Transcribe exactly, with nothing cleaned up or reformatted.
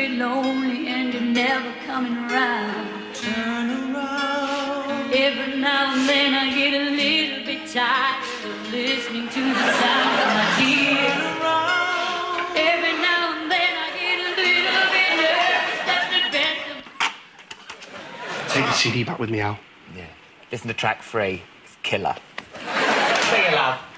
get lonely and you're never coming around. Turn around. Every now and then I get a little bit tired of listening to the sound of my tears. Turn around. Every now and then I get a little bit nervous that the best of... Take the C D back with me, Al. Yeah. Listen to track three. It's killer. See you, love.